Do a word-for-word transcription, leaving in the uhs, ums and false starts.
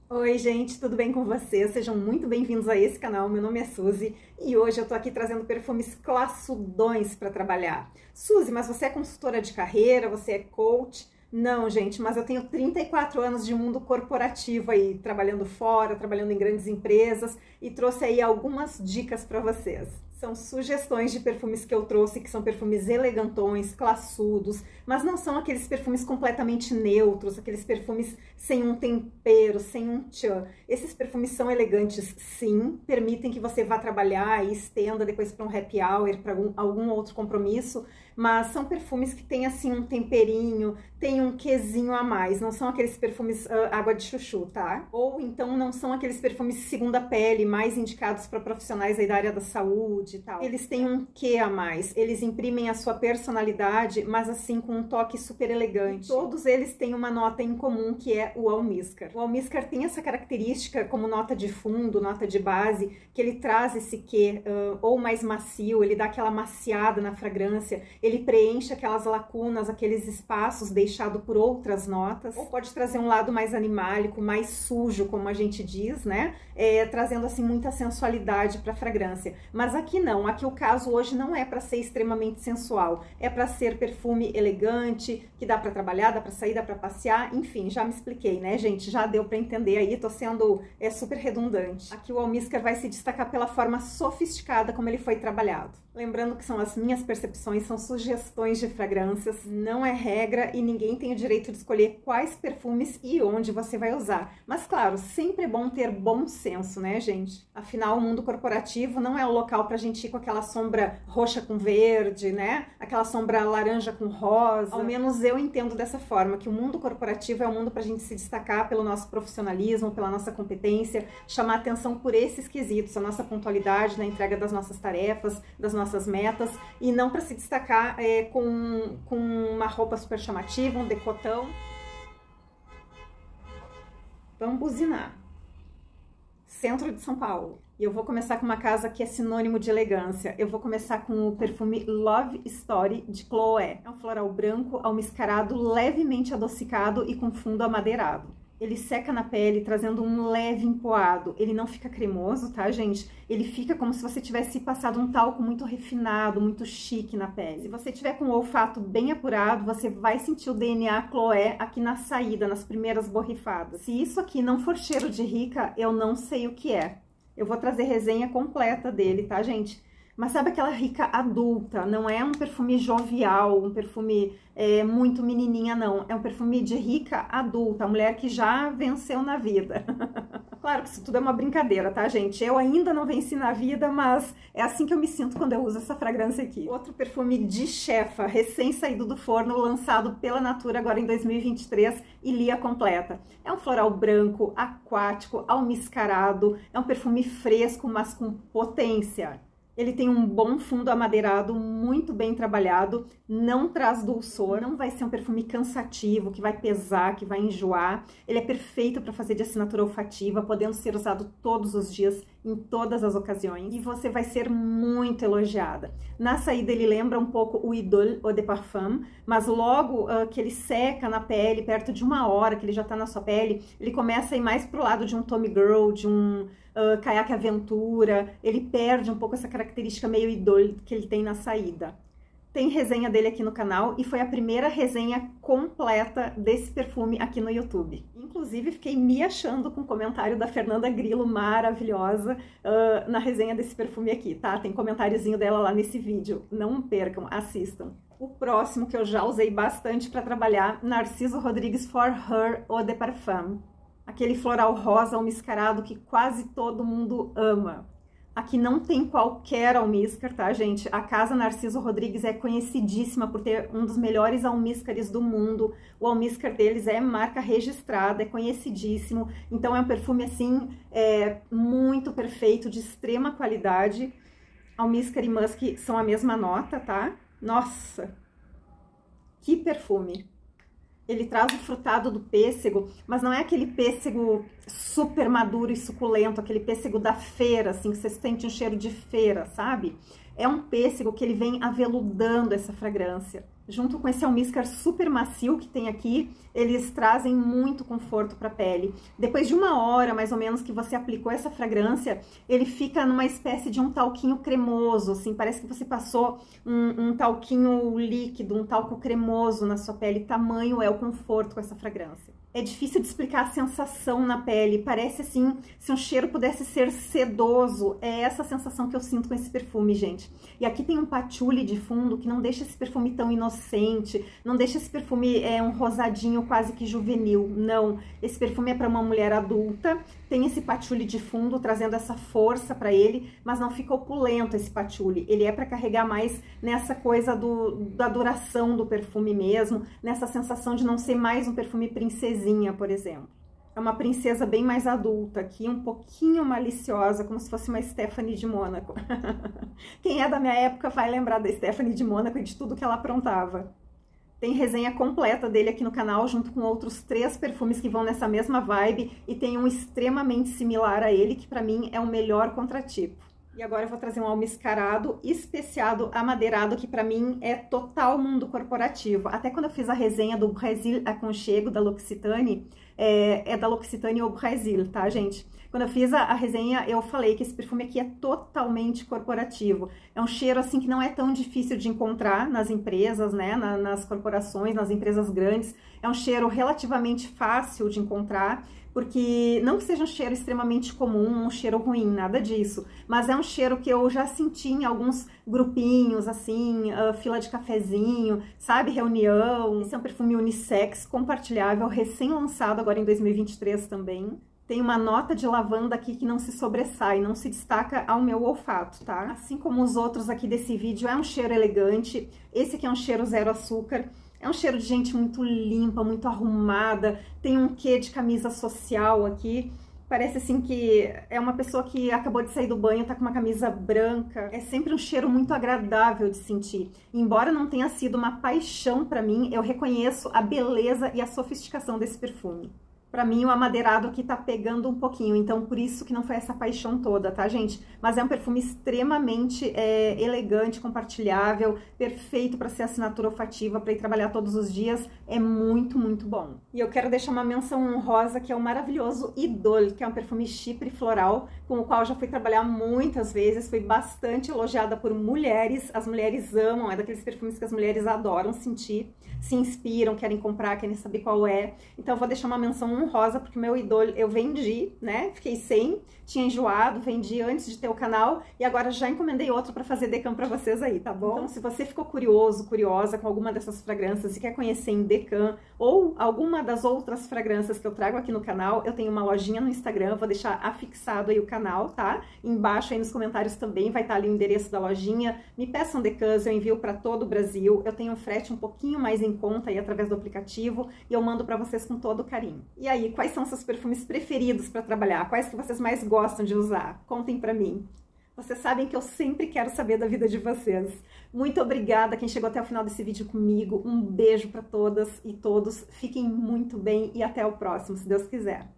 Oi gente, tudo bem com vocês? Sejam muito bem-vindos a esse canal, meu nome é Suzy e hoje eu tô aqui trazendo perfumes classudões para trabalhar. Suzy, mas você é consultora de carreira, você é coach? Não, gente, mas eu tenho trinta e quatro anos de mundo corporativo aí, trabalhando fora, trabalhando em grandes empresas e trouxe aí algumas dicas para vocês. São sugestões de perfumes que eu trouxe, que são perfumes elegantões, classudos, mas não são aqueles perfumes completamente neutros, aqueles perfumes sem um tempero, sem um tchan. Esses perfumes são elegantes, sim, permitem que você vá trabalhar e estenda depois para um happy hour, para algum, algum outro compromisso, mas são perfumes que têm assim um temperinho, tem um quezinho a mais, não são aqueles perfumes uh, água de chuchu, tá? Ou então não são aqueles perfumes segunda pele, mais indicados para profissionais aí da área da saúde e tal. Eles têm um quê a mais, eles imprimem a sua personalidade, mas assim com um toque super elegante. E todos eles têm uma nota em comum, que é o almíscar. O almíscar tem essa característica como nota de fundo, nota de base, que ele traz esse quê, uh, ou mais macio, ele dá aquela maciada na fragrância, ele preenche aquelas lacunas, aqueles espaços deixados por outras notas, ou pode trazer um lado mais animálico, mais sujo, como a gente diz, né? É, trazendo assim muita sensualidade para a fragrância. Mas aqui não, aqui o caso hoje não é para ser extremamente sensual, é para ser perfume elegante, que dá para trabalhar, dá para sair, dá para passear, enfim, já me expliquei, né, gente? Já deu para entender aí, tô sendo é, super redundante. Aqui o almíscar vai se destacar pela forma sofisticada como ele foi trabalhado. Lembrando que são as minhas percepções, são sugestões de fragrâncias, não é regra e ninguém tem o direito de escolher quais perfumes e onde você vai usar. Mas claro, sempre é bom ter bom senso, né, gente? Afinal, o mundo corporativo não é o local pra gente ir com aquela sombra roxa com verde, né? Aquela sombra laranja com rosa. Ao menos eu entendo dessa forma, que o mundo corporativo é um mundo pra gente se destacar pelo nosso profissionalismo, pela nossa competência, chamar atenção por esses quesitos, a nossa pontualidade na entrega das nossas tarefas, das nossas nossas metas, e não para se destacar é, com, com uma roupa super chamativa, um decotão. Vamos buzinar. Centro de São Paulo. E eu vou começar com uma casa que é sinônimo de elegância. Eu vou começar com o perfume Love Story de Chloé. É um floral branco, almiscarado, levemente adocicado e com fundo amadeirado. Ele seca na pele, trazendo um leve empoado. Ele não fica cremoso, tá, gente? Ele fica como se você tivesse passado um talco muito refinado, muito chique na pele. Se você tiver com o olfato bem apurado, você vai sentir o D N A Chloé aqui na saída, nas primeiras borrifadas. Se isso aqui não for cheiro de rica, eu não sei o que é. Eu vou trazer resenha completa dele, tá, gente? Mas sabe aquela rica adulta, não é um perfume jovial, um perfume é, muito menininha, não. É um perfume de rica adulta, a mulher que já venceu na vida. Claro que isso tudo é uma brincadeira, tá, gente? Eu ainda não venci na vida, mas é assim que eu me sinto quando eu uso essa fragrância aqui. Outro perfume de chefa, recém-saído do forno, lançado pela Natura agora em dois mil e vinte e três, e linha completa. É um floral branco, aquático, almiscarado, é um perfume fresco, mas com potência. Ele tem um bom fundo amadeirado, muito bem trabalhado, não traz dulçor, não vai ser um perfume cansativo, que vai pesar, que vai enjoar. Ele é perfeito para fazer de assinatura olfativa, podendo ser usado todos os dias, em todas as ocasiões. E você vai ser muito elogiada. Na saída ele lembra um pouco o Idole Eau de Parfum, mas logo uh, que ele seca na pele, perto de uma hora que ele já tá na sua pele, ele começa a ir mais pro lado de um Tommy Girl, de um... Uh, Caiaque Aventura, ele perde um pouco essa característica meio idole que ele tem na saída. Tem resenha dele aqui no canal e foi a primeira resenha completa desse perfume aqui no YouTube. Inclusive, fiquei me achando com o comentário da Fernanda Grillo, maravilhosa, uh, na resenha desse perfume aqui, tá? Tem comentáriozinho dela lá nesse vídeo, não percam, assistam. O próximo que eu já usei bastante para trabalhar, Narciso Rodrigues For Her Eau de Parfum. Aquele floral rosa almiscarado que quase todo mundo ama. Aqui não tem qualquer almíscar, tá, gente? A Casa Narciso Rodrigues é conhecidíssima por ter um dos melhores almíscares do mundo. O almíscar deles é marca registrada, é conhecidíssimo. Então é um perfume, assim, é, muito perfeito, de extrema qualidade. Almíscar e musk são a mesma nota, tá? Nossa! Que perfume! Ele traz o frutado do pêssego, mas não é aquele pêssego super maduro e suculento, aquele pêssego da feira, assim, que você sente um cheiro de feira, sabe? É um pêssego que ele vem aveludando essa fragrância. Junto com esse almíscar super macio que tem aqui, eles trazem muito conforto para a pele. Depois de uma hora, mais ou menos, que você aplicou essa fragrância, ele fica numa espécie de um talquinho cremoso, assim, parece que você passou um, um talquinho líquido, um talco cremoso na sua pele. Tamanho é o conforto com essa fragrância. É difícil de explicar a sensação na pele, parece assim, se um cheiro pudesse ser sedoso, é essa sensação que eu sinto com esse perfume, gente. E aqui tem um patchouli de fundo que não deixa esse perfume tão inocente, não deixa esse perfume é, um rosadinho quase que juvenil, não. Esse perfume é para uma mulher adulta, tem esse patchouli de fundo trazendo essa força para ele, mas não fica opulento esse patchouli, ele é para carregar mais nessa coisa do, da duração do perfume mesmo, nessa sensação de não ser mais um perfume princesinha, por exemplo. É uma princesa bem mais adulta aqui, um pouquinho maliciosa, como se fosse uma Stephanie de Mônaco. Quem é da minha época vai lembrar da Stephanie de Mônaco e de tudo que ela aprontava. Tem resenha completa dele aqui no canal, junto com outros três perfumes que vão nessa mesma vibe, e tem um extremamente similar a ele, que pra mim é o melhor contratipo. E agora eu vou trazer um almiscarado especiado amadeirado, que pra mim é total mundo corporativo. Até quando eu fiz a resenha do Brasil Aconchego, da L'Occitane, é, é da L'Occitane au Brasil, tá, gente? Quando eu fiz a, a resenha, eu falei que esse perfume aqui é totalmente corporativo. É um cheiro, assim, que não é tão difícil de encontrar nas empresas, né, na, nas corporações, nas empresas grandes. É um cheiro relativamente fácil de encontrar, porque não que seja um cheiro extremamente comum, um cheiro ruim, nada disso, mas é um cheiro que eu já senti em alguns grupinhos, assim, uh, fila de cafezinho, sabe, reunião. Esse é um perfume unissex, compartilhável, recém-lançado agora em dois mil e vinte e três também. Tem uma nota de lavanda aqui que não se sobressai, não se destaca ao meu olfato, tá? Assim como os outros aqui desse vídeo, é um cheiro elegante. Esse aqui é um cheiro zero açúcar. É um cheiro de gente muito limpa, muito arrumada, tem um quê de camisa social aqui. Parece assim que é uma pessoa que acabou de sair do banho, tá com uma camisa branca. É sempre um cheiro muito agradável de sentir. Embora não tenha sido uma paixão pra mim, eu reconheço a beleza e a sofisticação desse perfume. Pra mim, o amadeirado aqui tá pegando um pouquinho, então por isso que não foi essa paixão toda, tá, gente? Mas é um perfume extremamente é, elegante, compartilhável, perfeito pra ser assinatura olfativa, pra ir trabalhar todos os dias, é muito, muito bom. E eu quero deixar uma menção honrosa, que é o maravilhoso Idole, que é um perfume chipre floral, com o qual eu já fui trabalhar muitas vezes, fui bastante elogiada por mulheres, as mulheres amam, é daqueles perfumes que as mulheres adoram sentir, se inspiram, querem comprar, querem saber qual é. Então eu vou deixar uma menção honrosa, porque meu Idole eu vendi, né? Fiquei sem, tinha enjoado, vendi antes de ter o canal e agora já encomendei outro para fazer decam para vocês aí, tá bom? Então se você ficou curioso, curiosa com alguma dessas fragrâncias e quer conhecer em decam ou alguma das outras fragrâncias que eu trago aqui no canal, eu tenho uma lojinha no Instagram, vou deixar afixado aí o canal, tá? Embaixo aí nos comentários também vai estar ali o endereço da lojinha. Me peçam decams, eu envio para todo o Brasil. Eu tenho um frete um pouquinho mais em conta aí através do aplicativo e eu mando para vocês com todo carinho. E aí, quais são seus perfumes preferidos para trabalhar? Quais que vocês mais gostam de usar? Contem para mim. Vocês sabem que eu sempre quero saber da vida de vocês. Muito obrigada quem chegou até o final desse vídeo comigo. Um beijo para todas e todos. Fiquem muito bem e até o próximo, se Deus quiser.